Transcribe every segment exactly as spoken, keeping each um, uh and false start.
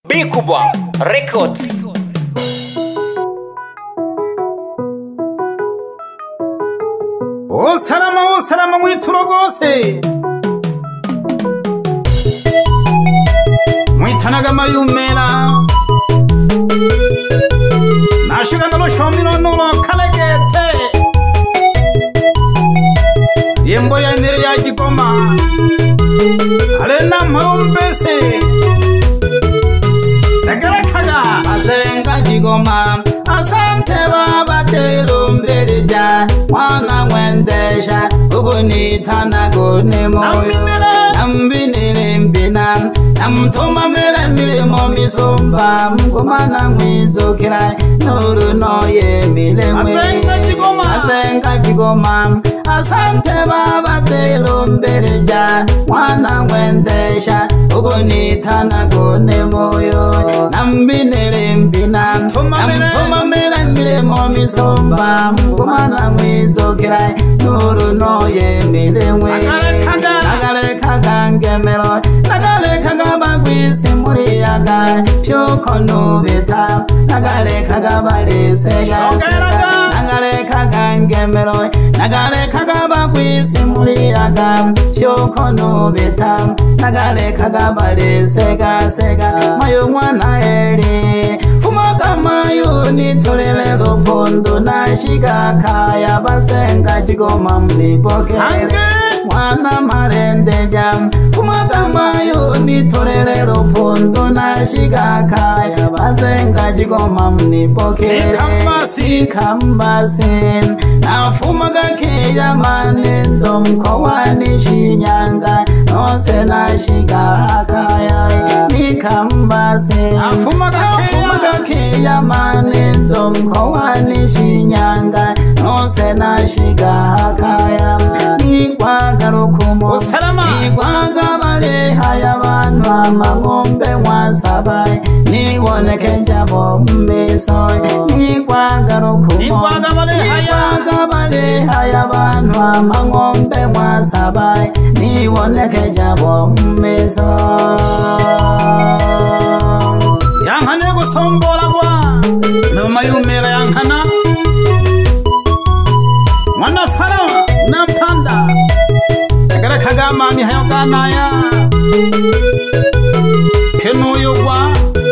Bikubwa Records. O salama o salama mwituro gose mwitanaga mayumera nashigana no shomino no kalegete yembo ya nere ya Kigoma alena marombese tagarakaga asenga Kigoma asante baba telombereja mwana mwendesha ugunitana gone moyo nambinire mbina namtoma mera milimo misomba mgomana mwizokira nuru noye milemwe asenga Kigoma asenga Kigoma asante baba telombereja mwana mwendesha ugunitana gone moyo nambinire mbina namtoma mera milimo misomba mgomana mwizokira nuru noye milemwe nagale kagangemero nagale kagabagwisi muriyaga pyoko nubita nagale kagabalise gasega nagale kagangemero nagale kagabagwisi muriyaga pyoko nubita nagale kagabalise gasega mayo mwana eri fumaga mayo nitolele rupondo nashiga kaya basenga Kigoma mlipokere mwana marendeja fumaga mayo nitolele rupondo nashiga kaya basenga Kigoma mlipokere kambasi nafumaga keya manendo mkowani Shinyanga nose nashiga kaya nikambasi nafumaga keya manendo mkowani Shinyanga nose nashiga kaya nikwaga rukumo nikwaga baleha bantu amangombe wasabaye niboneke njabo mmeso nikwaga rukumo nikwaga baleha bantu amangombe wasabaye niboneke njabo mmeso yankane gusomboragwa noma yumera yankana mwana fara nampanda agara kagama ni hayogana ya keno yogwa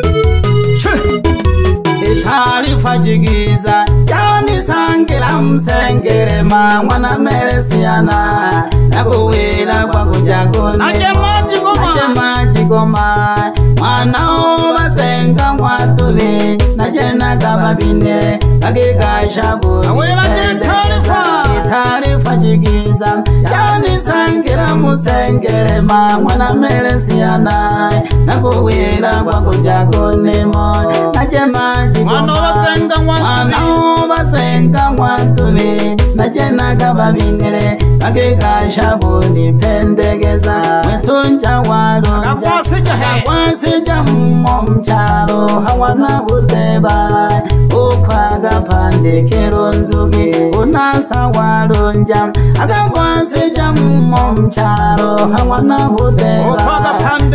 itarifa jigiza yani sangira msengere ma mwana meresiana nakuwira kwa kujagone ajema Kigoma ajema Kigoma mwana obasenga mwatubi najena kababine kagigashabu awera itarifa itarifa jigiza yani sangira musengere ma mwana meresiana nakuwira kwa kujagone mo najema Kigoma mwana obasenga mwatubi najena kababine kagigashabu nipendegeza mwetunja walo akwasija mumchalo hawana buteba ukwaga pandekero nzugi unasa walonja akakwasija mumchalo hawana buteba ukwaga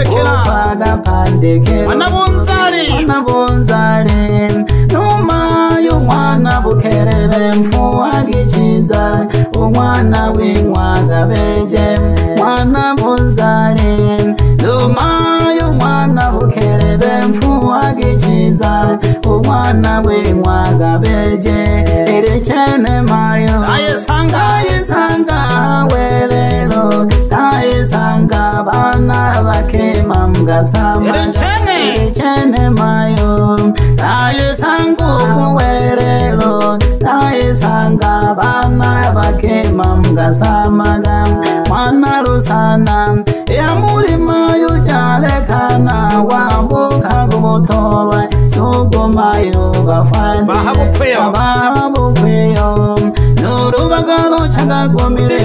pandekero wanabunzali wanabunzali numa yumwana bukerebe mfuwa gichiza umwana wingwaga beje mwana bunzali numa yumwana bukerebe mfuwa gichiza umwana wingwaga beje erekene mayo ayesanga ayesanga welelo ayesanga bana bakema mgasama erekene mayo ayesanga welelo ayesanga bana bakema mgasama mwana rusana ya mulima yujalekana wambuka gutorwa sugumayo bafande bahabukweyo bahabukweyo nurubagalo chagagomire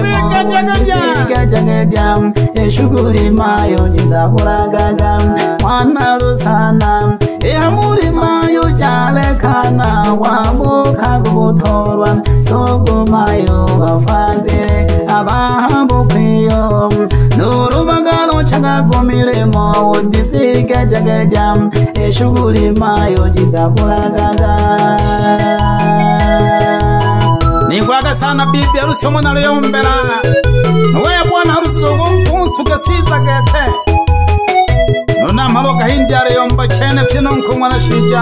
gajagaja eshuguri mayo ndabulagaga mwana rusana ya mulima yujalekana wambuka gutorwa sugumayo bafande abahabukweyo nurubagalo chagagomire mo ndisiga jagaja ge shughuli mayo jikabulagaga ningwaga sana bibi harusi omwana leyombera nowe bwana harusi zogo mpunsu gasiza gete nona malo gahindi aleyomba chene pino nkumwana shija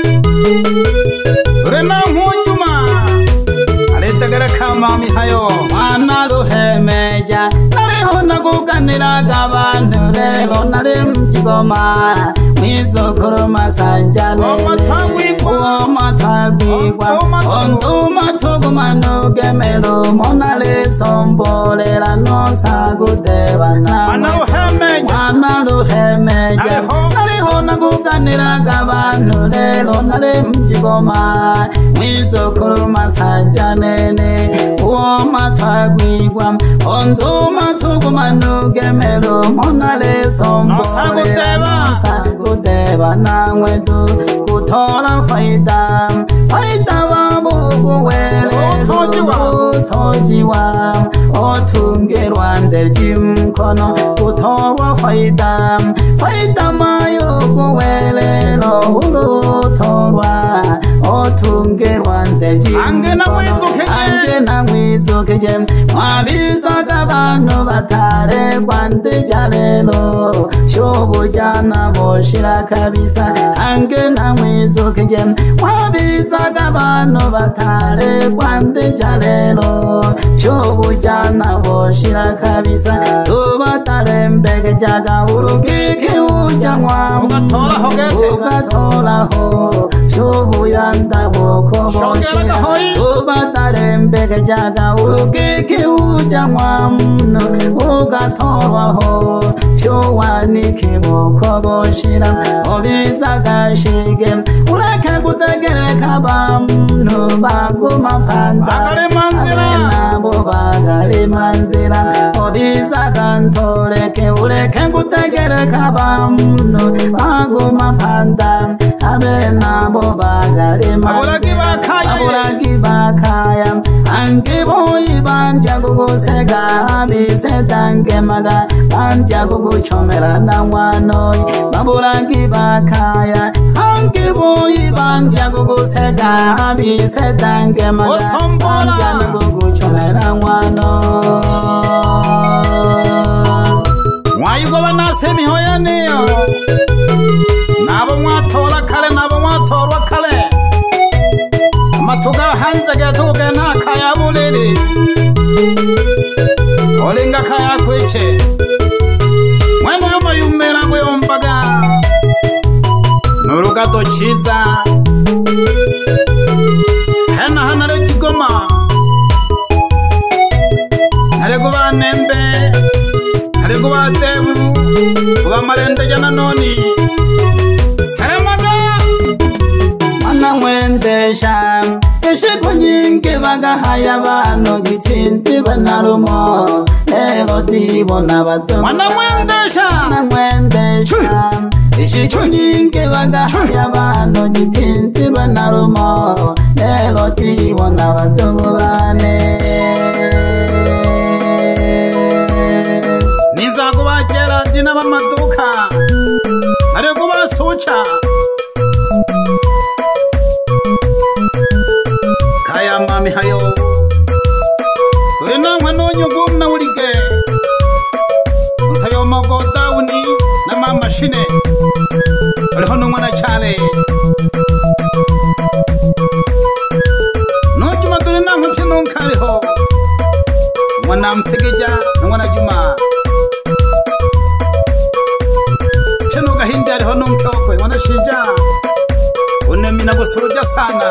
rena nkujuma aletegere kama mihayo mwana ruhemeja nariho naguganiraga abantu rero nari mukigoma mwizokoro masanjane uwo matagwigwa onduma tugumano gemero monale sombolera nosagudebana mwana ruhemeja nariho naguganiraga abantu rero nari mukigoma mwizokoro masanjane uwo matagwigwa onduma tugumano gemero monale sombolera nosagudeba nangwe tu kutora faida faida babugu wele utojiwa otungerwa ndejimkono kutora faida faida mayugu wele lo utorwa otungerwa ndejimkono ange na mwizukeje mwabizaga abantu batare kwandejalelo shobujana boshira kabisa ange na mwizukeje mwabizaga abantu batare kwandejalelo shobujana boshira kabisa tubatare mbege jaga urugike ujamwa ugatoraho gete ugatoraho shobuyanda boko boshira tubatare mbege jaga urugike ujamwa ugatoraho showanike boko boshira obizaga shige ureke gutegereka abantu baguma panda nabo bagale manzira obizaga ntoreke ureke gutegereka abantu baguma panda abe nabo bagale manzira aburagi bakaya ange boyi banja gugusega abisetange maga banja guguchomera na mwanoi baburagi bakaya ange boyi banja gugusega abisetange maga banja guguchomera mwano mwayugo banase mihoya niyo nabo mwatora kale nabo mwatorwa kale amatuga hanze gatuge nta kayabuliri olinga kaya kwiche mwene yoma yumera guyombaga nurugato chiza hena hana le kigoma nare kuba nembe nare kuba tebu kuba marende jana noni seremaga mwana mwendesha eshiku nyingi bagahaya abantu gitinti banarumo lero tibona bato mwana mwendesha mwana mwendesha eshiku nyingi bagahaya abantu gitinti banarumo lero tibona bato bane niza kubakera dina bamaduka ari kubasucha kaya mami hayo wena mwana nyugo na urige nsayo magoda uni na mama shine ari hono mwana chale no juma dore na mpino nkariho mwana mtegeja na mwana juma chano gahindi ari hono mtokwe mwana shija unemina gusuruja sana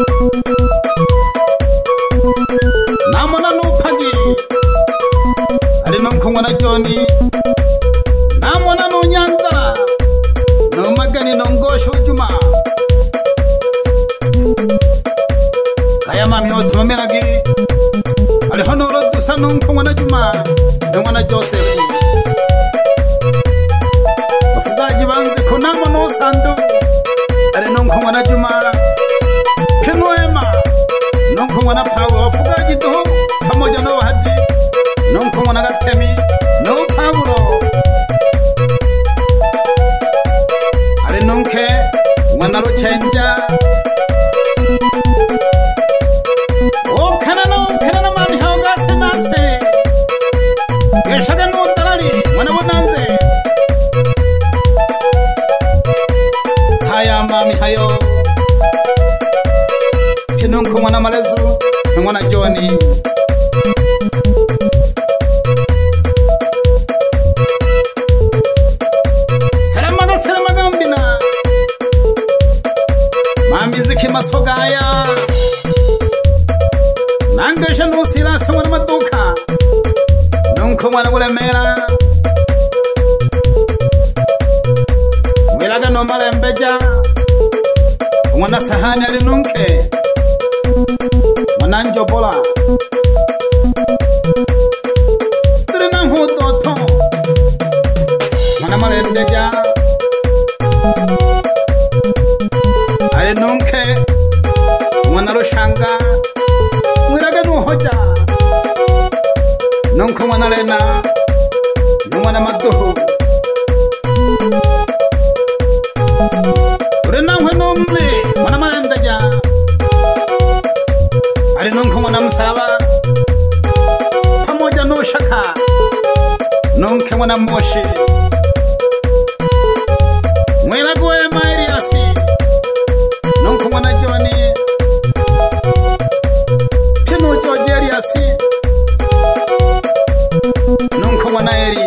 namona nupagi ari nonko na joni namona no nyanza no magani nongosho juma kaya mami otumera giri ari hono rodusa nonko na juma na Joseph ufugaji banze konamo no sandu ari nonko na juma Kenoema nonko mwana Paulo ufugaji to pamoja na wahadi nonko mwana Gatemi no Paulo ari nonke mwana ruchenja o kanano kanano mami hanga senanse yeshaga no dalali mwana bonanze haya mami hayo kinonko mwana malezu mwana Johnny masogaya nangesha nusira samwana maduka nonko mwana bulemera mwelaga no malembeja mwana sahani ali nunke mwana njobola turina nhudoto mwana malembeja ale nunke mwana rushanga mwiraga nuhoja nonko mwana lena mwana maduhu urena nkwe nomle mwana malendaja ale nonko mwana msaba pamoja no shaka nonke mwana moshi mwiraga we mailiasi nonko mwana Johnny pino jojeri asi nonko mwana eri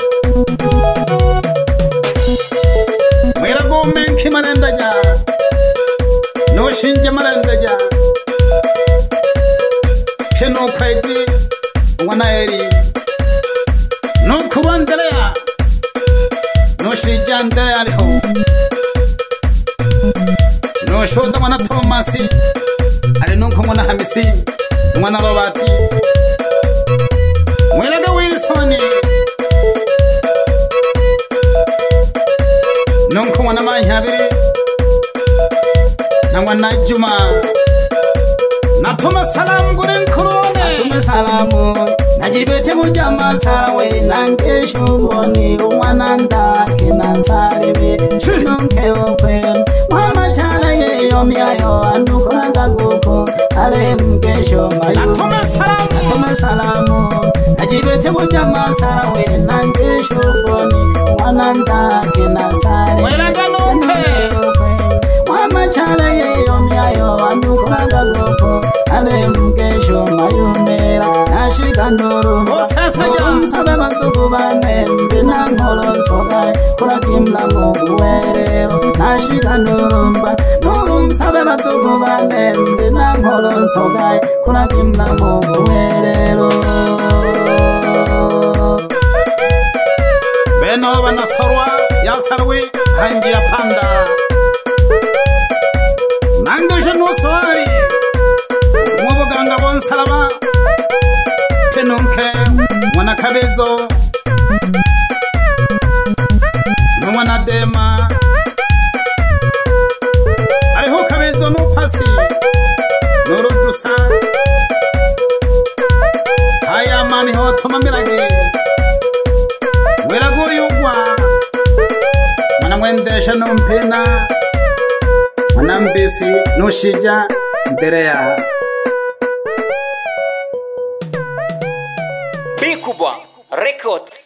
mwira gomenki malendaja no shinje malendaja pino kwaiji mwana eri nonko wandelea no shijande aliho no shoda mwana Tomasi ale nonko mwana Hamisi mwana Robati mwelaga Wilson nonko mwana Manyabi na mwana Juma na Thomas Salam guren korone Thomas Salamu najibete mujama sarawe nange shuboni mwana ndake nansarebe nonke open mama chala ye yomiayo andukuranga guko ale mkesho mayu Thomas Salam Thomas Salamu najibete mujama sarawe nange shuboni mwana ndake nansarebe mwelaga nonke mama chala ye yomiayo andukuranga guko ale mkesho mayu mera nashika ndoro sabe matuku bane mbina ngolo sogai kura kimla mungu werero nashika ndorumba nurum sabe matuku bane mbina ngolo sogai kura kimla mungu werero beno bana sarwa ya sarwi hangi ya panda nangasha no swali mwaboganga bonsalaba penonke mwana Kabezo no mwana Dema ariho Kabezo no pasi no rudusa haya mani ho tomamirage mwelago yugwa mwana mwendesha no mpena mwana Mbisi no shija Mberea Bikubwa Records.